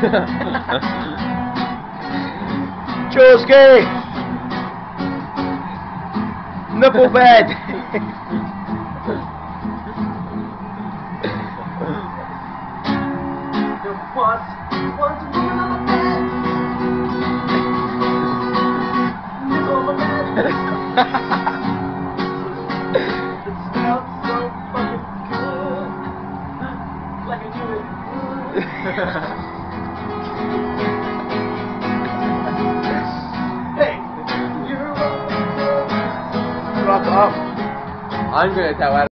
Trusty! Nipple bed! What's moving on my bed? Nipple on my bed. It smells so fucking good. Like I knew it would. Hey, you're Drop off. I'm gonna tell